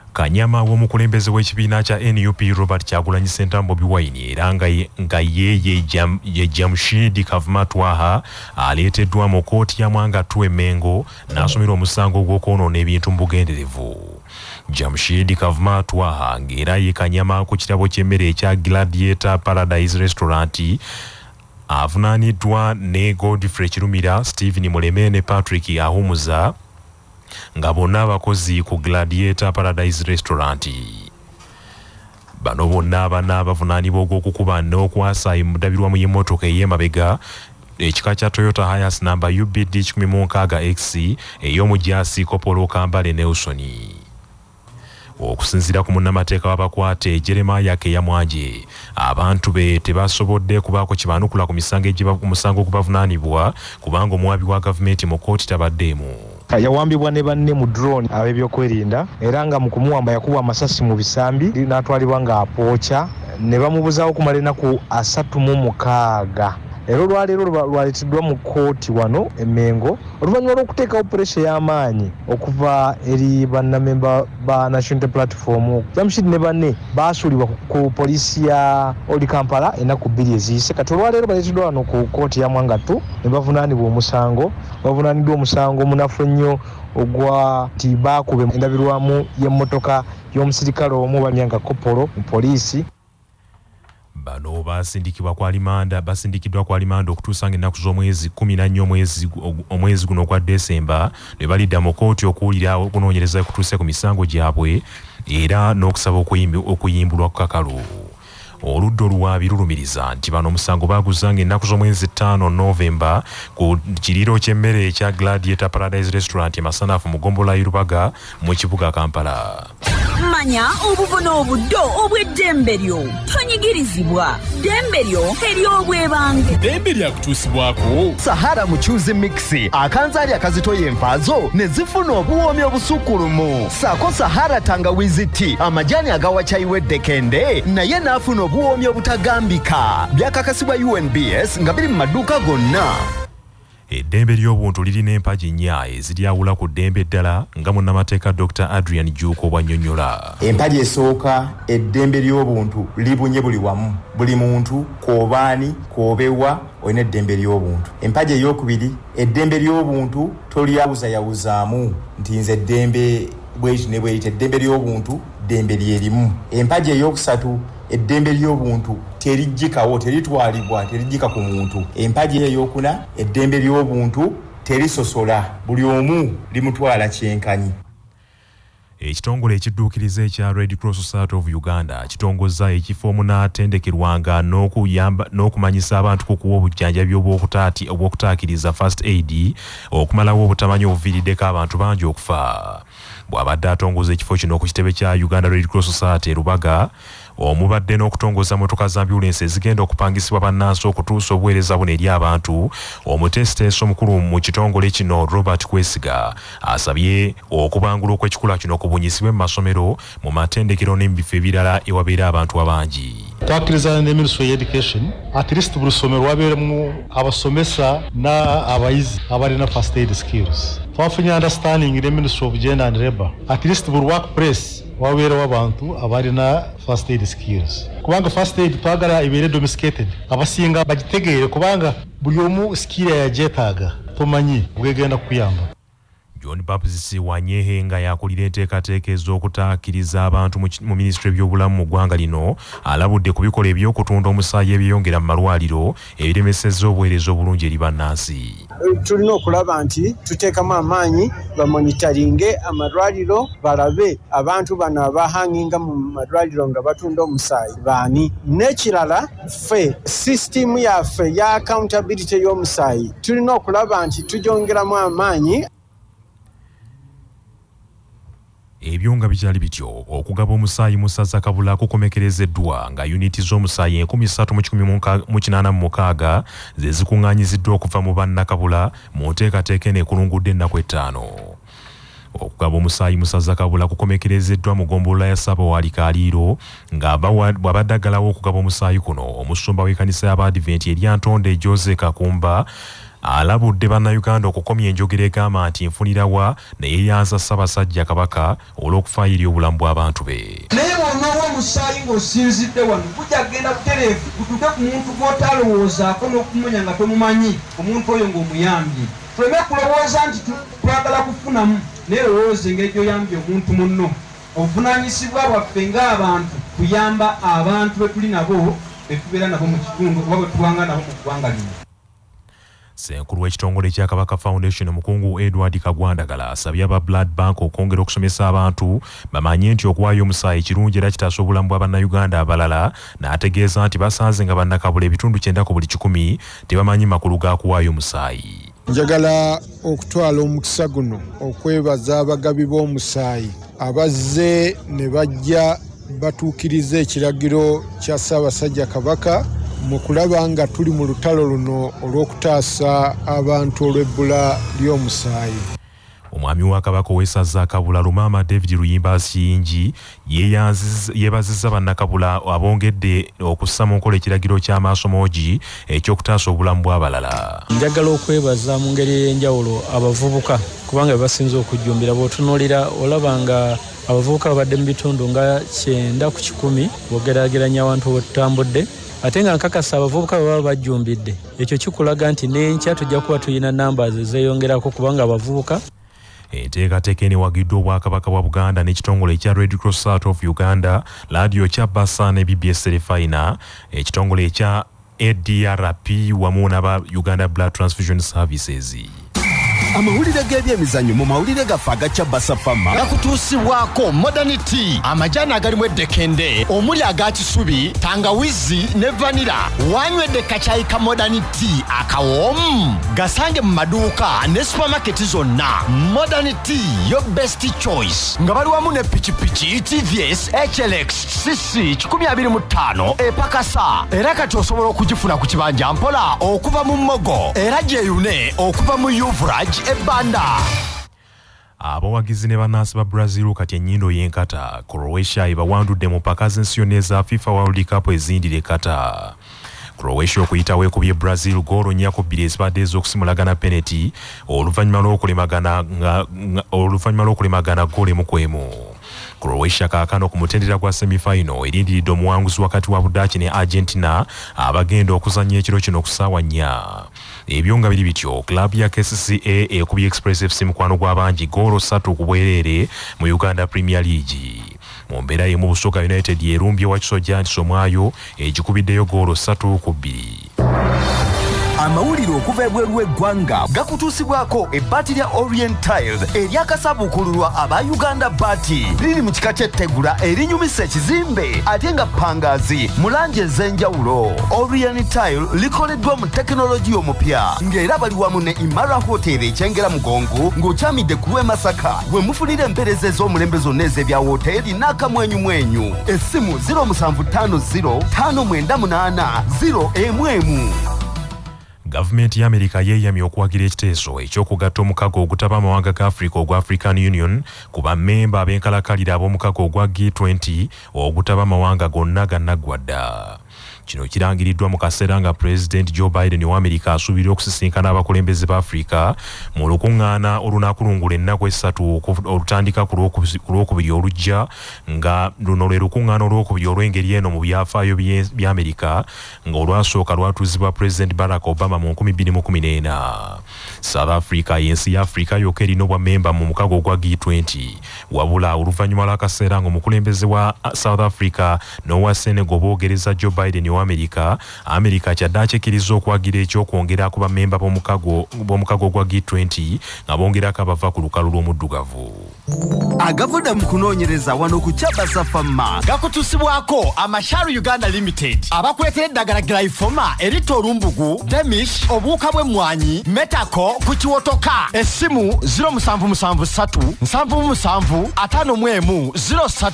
Kanyama w'omukulembeze w'ekibiina kya NUP Robert Kyagulanyi Ssentamu Bobiwine era nga ye Jamshid Kavumatwaha aleeteddwa mu kkooti ya Mwanga Two Mengo n'asomera omusango gw'okwonoona ebintu mu bugenderevu. Jamshid Kavumatwaha ng'era ye Kanyama ku kitabo ky'emmere ekya Gladiator Paradise Restaurant avunaaniddwa ne Godfrey Kirumira, Stephen Muleme ne Patrick Ahumuza nga bonna abakozi ku Gladiator Paradise Restaurant. Bano bonna bavunaanibwa ogw'okukuba n'okwasa emudabirwamu y'emmotoka ey'emabega ekika kya Toyota Hiace namba UBD 16X ey'omujaasi Kopolo Kambale Nelson. Okusinziira ku munnamateeka w'abakwate Jeremiah Keyamwanje, abantu be tebasobodde kubaako kibaanukula ku musango okubavunaanibwa kubanga omuwabi wa gavumenti mu kkooti tabaddeemu. Yawambibwa ne banne mu drone ab'ebyokwerinda era nga mu kumuwamba yakubwa amasasi mu bisambi n'atwalibwa nga apookya ne bamubuzaawo okumala ennaku 36. Ero lwaleero lwaleeteddwa mu kkooti wano e Mengo oluvannyuma lw'okuteekawo puresha y'amaanyi okuva eri bannamemba ba National Platform. Jamshid ne banne baasuulibwa ku poliisi ya Oli Kampala ennaku 2 eziyise. Kati olwaleero baleeteddwa wano ku kkooti ya Mwanga Two ne bavunaanibwa omusango. Bavunaaniddwa omusango munafu ennyo ogwa ti baakube endabirwamu y'emmotoka y'omusirikale omu bamyanga Kopolo mu poliisi. Bano basindikiddwa kwa limanda okutuusa ng'ennaku z'omwezi 14 omwezi guno ogwa Desemba ne balidda mu kkooti okuwulira okunoonyereza kutuuse ku misango gyabwe era n'okusaba okuyimbulwa ku kakalu. Oludda oluwaabi lulumiriza nti bano omusango baaguzanga ennaku z'omwezi 5 Novemba ku kiriro ky'emmere ekya Gladiator Paradise Restaurant Masanafu mu Gombola y'Olubaga mu kibuga Kampala. Manya obuvuna obuddo obw'eddembe lyo tonyigirizibwa. Ddembe lyo ery'obwebange. Ddembe lyakutuusibwako Sahara Muchuzi Mixi akanzaali akazitoya envaazo ne zifuna obuwoomi obusukkulumu. Saako Sahara Tangawizi Tea amajani agawa chai weddekende naye n'afuna obuwoomi obutagambika. Byakakasibwa UNBS nga biri mu maduuka gonna. Eddembe ly'obuntu lirina empagi nnya eziryawula ku ddembe eddala nga munnamateeka Dr. Adrian Juko bw'annyonnyola. Empagi esooka eddembe ly'obuntu libunye buli wamu. Buli muntu k'obaani k'obewa olina eddembe ly'obuntu. Empagi ey'okubiri eddembe ly'obuntu tolyawuzayawuzaamu nti nze eddembe bw'ekiti ne bw'ekiti. Eddembe ly'obuntu ddembe lyerimu. Empagi ey'okusatu eddembe ly'obuntu terijjikawo teritwalibwa terijjika ku muntu. Empagi ey'okuna eddembe ly'obuntu terisosola buli omu limutwala kyenkanyi. Ekitongole ekidduukiriza ekya Red Cross Society of Uganda kitongozza ekifo omunaatendekerwanga n'okumanyisa abantu ku kuwa obujjanjabi obw'okutaakiriza first aid okumalawo obutamanyi obuviiriddeko abantu bangi okufa. Bw'abadde atongoza ekifo kino ku kitebe kya Uganda Red Cross Society Rubaga, omubadde n'okutongoza motoka za ambulensi ezigenda okupangisibwa bannansi okutuusa obuweereza buno eri abantu, omutesiteesi omukulu mu kitongole kino Robert Kwesiga asabye okubangula okw'ekikula kino kubunyisibwe mu masomero, mu matendekero n'ebifo ebirala ewabeera abantu abangi. Twakkiriza ne Ministry of Education at least buli ssomero wabeeremu abasomesa n'abayizi abalina first aid skills. Twafunye understanding ne Ministry of Gender and Labour at least buli workplace wabeerawo abantu abalina first aid skills. Kubanga first aid twagala ebeere domesticated, abasinga bagitegeere kubanga buli omu skill yagyetaaga tomanyi bwegenda kukuyamba. John Baptist Wanyehe nga yakulira enteekateeka ez'okutaakiriza abantu mu Minisitule by'obulamu mu ggwanga lino alabudde ku bikolwa eby'okutunda omusaayi ebyeyongera mu malwaliro ebiremesezza obuweereza obulungi eri bannansi. Tulina okulaba nti tuteekamu amaanyi bamonitaringe amalwaliro balabe abantu bano abahanginga mu malwaliro nga batunda omusaayi baani. N'ekirala ffe sisitimu yaffe ya accountability y'omusaayi tulina okulaba nti tugyongeramu amaanyi. Ebyo nga bikyali bityo okugaba omusaayi mu ssaza Kabula kukomekerezeddwa nga yuniti z'omusaayi 3,886 ze zikuŋŋaanyiziddwa okuva mu bannakabula mu nteekateeka eno ekulungudde ennaku 5. Okugaba omusaayi mu ssaza Kabula kukomekerezeddwa mu ggombolola ya Ssaabawaali Kaliiro nga bw'abadde aggalawo okugaba omusaayi kuno omusumba w'ekkanisa y'Abadiventi eri Ntonde Jose Kakumba alabudde bannayuganda okukomya enjogera egamba nti nfunirawa naye yanza Ssaabasajja Kabaka olw'okufaayirira obulamu bw'abantu be. Naye bw'onoowa omusaayi ng'osinzidde wano gujja kugenda butereevu gutuuke ku muntu gw'otalowoozaako n'okumunya nga tomumanyi omuntu oyo ng'omuyambye. Tuleme kulowooza nti twagala kufunamu naye lowooza engeri gy'oyambye omuntu munno. Obuvunaanyizibwa bwaffe ng'abantu kuyamba abantu be tuli nabo be tubeera nabo mu kitundu oba bwe tuwanga nabo mu ggwanga lino. Ssenkulu w'ekitongole kya Kabaka Foundation omukungu Edward Kagwandagala asabye aba Blood Bank okwongera okusomesa abantu bamanye nti okuwaayo omusaayi kirungi era kitaasa obulamu bwa bannayuganda abalala, n'ategeeza nti basanze nga bannakabula ebitundu 9 ku buli 100 tebamanyi makulu ga kuwaayo omusaayi. Njagala okutwala omukisa guno okwebaza abagabi b'omusaayi abazze ne bajja batuukiriza ekiragiro kya Ssaabasajja Kabaka mu kulaba nga tuli mu lutalo luno olw'okutaasa abantu olw'ebbula ly'omusaayi. Omwami wa Kabaka ow'essaza Kabula Lumaama David Luyimba Asiyingi yeebazizza bannakabula abongedde okussa mu nkola ekiragiro ky'amaasomogi eky'okutaasa obulamu bw'abalala. Njagala okwebaza mu ngeri ey'enjawulo abavubuka kubanga basinze okujjumbira bw'otunuulira olaba nga abavubuka babadde mu bitundu nga 9 ku 10 bw'ogeraageranya abantu bwe tutambudde. Ate nga nkakasa abavubuka baba bajjumbidde ekyo kikulaga nti n'enkya tujja kuba tulina namba zeeyongerako kubanga abavubuka. Enteekateeka enewagiddwa Obwakabaka bwa Buganda n'ekitongole ekya Red Cross Society of Uganda, laadiyo kya Bassa ne BBS Serefina, ekitongole ekya ADRP wamu n'aba Uganda Blood Transfusion Services. Amawulire g'ebyemizannyo mu mawulire gaffe agakya Bassa Pharma gakutuusibwako Modernity, amajani agalimu eddekende omuli aga kisubi, tangawizi ne vanira. Wanywedde kacayi ka Modernity akawoomu gasange mu maduuka ne supermarket zonna. Modernity, your best choice. Nga bali wamu ne pikipiki TVS HLX CC 125 epakasa. Era kati osobola okugifuna ku kibanja mpola okuva mu Mogo era gyeyune okuva mu Uvrage ebanda. Abawagizi ne bannansi ba Brazil kati ennyindo y'enkata. Croatia ebawandudde mu mpaka z'ensi yonna eza FIFA World Cup ezindira ekkata. Croatia okuyitawo ekubye Brazil goolo 4-2 ezibadde ez'okusimulagana penalty oluvannyuma lw'okulemagana goolo emu ku emu. Croatia kaakano ku mutendera gwa semi-final erindiridde omuwanguzi wakati wa Budaaki ne Argentina abagenda okuzannya ekiro kino ku ssaawa 4. Ebyo nga biri bityo, club ya KCCA ekubye Express FC mukwano gw'abangi goolo 3 ku bwereere mu Uganda Premier League. Mu mbeera y'emu Busoga United yerumbye Wakiso Giants omwayo egikubiddeyo goolo 3 ku 2. Amawulire okuva ebweru w'eggwanga gakutuusibwako ebbaati lya Orient Tiles eryakasabuukululwa aba Uganda Baati liri mu kika ky'ettegula erinyumisa ekizimbe ate nga ppangaazi mu langi ez'enjawulo. Orient Tile likoleddwa mu tekinologiya omupya ng'era bali wamu ne Imara Hotel ekyengera mugongo ng'okyamidde ku lw'e Masaka we mufunira empeereza ez'omulembe zonna ez'ebya woteeri n'akamwenyumwenyu. Essimu 0750 598 011. Gavumenti ya Amerika yeeyamye okuwagira ekiteeso ekyokugatta omukago ogutaba amawanga ga Africa ogwa African Union ku bammemba ab'enkalakalira ab'omukago ogwa G20 ogutaba amawanga gonna gannaggwadda. Kino kirangiriddwa mu kaseera nga President Joe Biden wa Amerika asuubira okusisinkana abakulembeze ba Africa mu lukuŋŋaana olunaakulungula ennaku 3 olutandika ku Lwokubiri olujja, nga luno lwe lukuŋŋaana olwokubiri olw'engeri eno mu byafaayo bya Amerika nga olwasooka lwatuuzibwa President Barack Obama mu 2014. South Africa y'ensi ya Africa yokka erina obwammemba mu mukago ogwa G20, wabula oluvannyuma lw'akaseera ng'omukulembeze wa South Africa n'owa Senegal boogereza Joe Biden wa Amerika kyadde akikiriza okwagira ekyokwongera ku bammemba b'omukago ogwa G20 nga bongerako abava ku lukalu lw'omuddugavu. Agavudde mu kunoonyereza wano ku Bassa Pharma gakutuusibwako Amasharu Uganda Limited abakuleetera eddagala Glyphoma erita olumbugu, Demish, obuwuka bw'emmwanyi, Metako ku kiwotoka. Essimu 0773 77 51 03.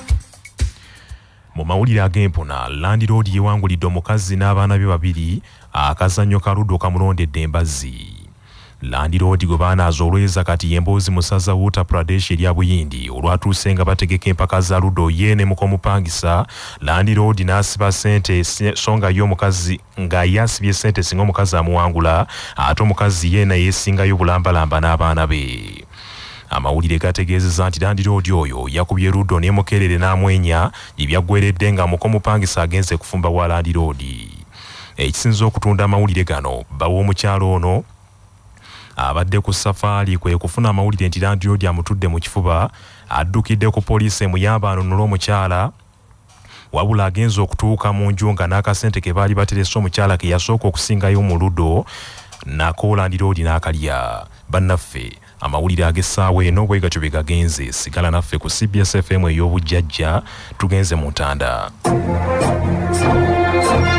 Mu mawulire ag'empona, Land Road yewangulidde omukazi n'abaana be babiri akazannyo ka luddo kamulondedde embazzi. Landiroodi gwe baanaaza olweza kati y'emboozi mu ssaza Uttar Pradesh erya Buyindi olwatuuse nga bategeka empaka za Ludo ye ne mukomupangisa. Landiroodi n'asiba ssente so nga ye omukazi nga yasibye ssente singa omukazi amuwangula ate omukazi ye naye yeesingayo bulambalamba n'abaana be. Amawulire gategeezezza nti Landiroodi oyo yakubye Ludo ne Mukerere n'amwenya ebyaggweredde nga mukomupangisa agenze kufumba wa Landiroodi. Ekisinza okutunda amawulire gano bawa omukyalo ono abadde ku safaali kwe kufuna amawulire nti Landiroodi amutudde mu kifuba addukidde ku poliisi emuyamba anunula omukyala wabula agenza okutuuka mu nju nga n'akasente ke baali baterese omukyala ke yasooka okusingayo mu Ludo nako Landiroodi n'akalya. Bannaffe amawulire ag'essaawa eno bwe gatyo bye gagenze. Sigala naffe ku CBS FM ey'obujjajja tugenze mu ntanda.